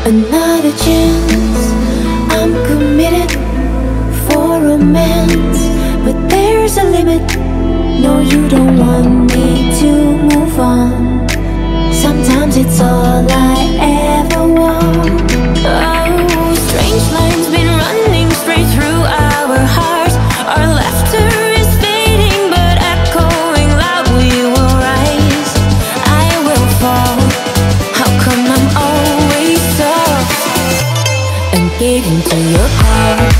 Another chance, I'm committed for romance, but there's a limit. No, you don't want me to move on. Sometimes it's all I ever want. Oh, strange lines been running straight through our hearts. Our laughter is fading but echoing loud. We will rise, I will fall. How come I'm always soft and gave into your call?